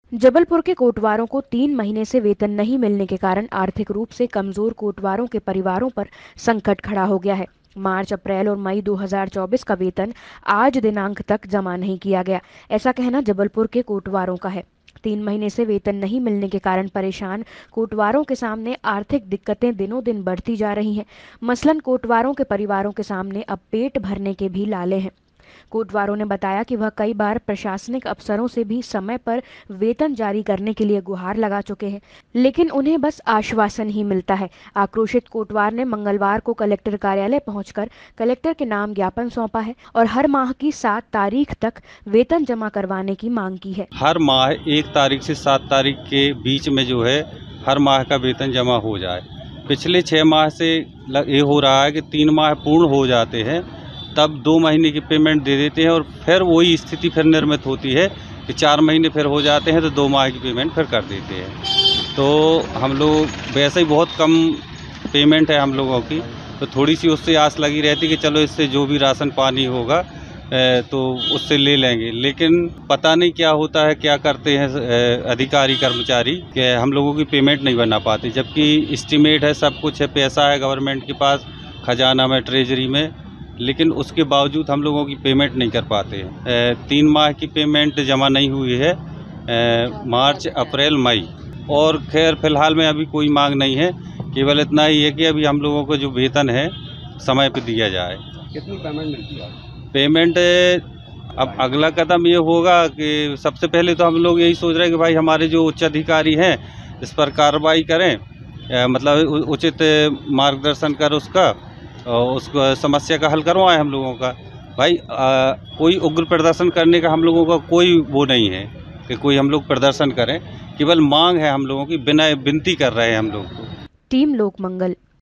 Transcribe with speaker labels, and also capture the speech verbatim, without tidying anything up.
Speaker 1: जबलपुर के कोटवारों को तीन महीने से वेतन नहीं मिलने के कारण आर्थिक रूप से कमजोर कोटवारों के परिवारों पर संकट खड़ा हो गया है। मार्च, अप्रैल और मई दो हज़ार चौबीस का वेतन आज दिनांक तक जमा नहीं किया गया। ऐसा कहना जबलपुर के कोटवारों का है। तीन महीने से वेतन नहीं मिलने के कारण परेशान कोटवारों के सामने आर्थिक दिक्कतें दिनों दिन बढ़ती जा रही हैं। मसलन कोटवारों के परिवारों के सामने अब पेट भरने के भी लाले हैं। कोटवारों ने बताया कि वह कई बार प्रशासनिक अफसरों से भी समय पर वेतन जारी करने के लिए गुहार लगा चुके हैं, लेकिन उन्हें बस आश्वासन ही मिलता है। आक्रोशित कोटवार ने मंगलवार को कलेक्टर कार्यालय पहुंचकर कलेक्टर के नाम ज्ञापन सौंपा है और हर माह की सात तारीख तक वेतन जमा करवाने की मांग की है।
Speaker 2: हर माह एक तारीख से सात तारीख के बीच में जो है हर माह का वेतन जमा हो जाए। पिछले छः माह से ये हो रहा है कि तीन माह पूर्ण हो जाते हैं तब दो महीने की पेमेंट दे देते हैं और फिर वही स्थिति फिर निर्मित होती है कि चार महीने फिर हो जाते हैं तो दो माह की पेमेंट फिर कर देते हैं। तो हम लोग वैसे ही बहुत कम पेमेंट है हम लोगों की, तो थोड़ी सी उससे आस लगी रहती कि चलो इससे जो भी राशन पानी होगा तो उससे ले लेंगे, लेकिन पता नहीं क्या होता है, क्या करते हैं अधिकारी कर्मचारी कि हम लोगों की पेमेंट नहीं बना पाते, जबकि एस्टीमेट है, सब कुछ है, पैसा है गवर्नमेंट के पास, खजाना में, ट्रेजरी में, लेकिन उसके बावजूद हम लोगों की पेमेंट नहीं कर पाते हैं। तीन माह की पेमेंट जमा नहीं हुई है, मार्च, अप्रैल, मई, और खैर फिलहाल में अभी कोई मांग नहीं है, केवल इतना ही है कि अभी हम लोगों को जो वेतन है समय पर दिया जाए।
Speaker 3: कितनी पेमेंट मिलती है?
Speaker 2: पेमेंट अब अगला कदम ये होगा कि सबसे पहले तो हम लोग यही सोच रहे हैं कि भाई हमारे जो उच्च अधिकारी हैं इस पर कार्रवाई करें, मतलब उचित मार्गदर्शन कर उसका और उस समस्या का हल करवाएं हम लोगों का। भाई आ, कोई उग्र प्रदर्शन करने का हम लोगों का कोई वो नहीं है कि कोई हम लोग प्रदर्शन करें, केवल मांग है हम लोगों की, बिना विनती कर रहे हैं हम लोग को।
Speaker 1: टीम लोकमंगल।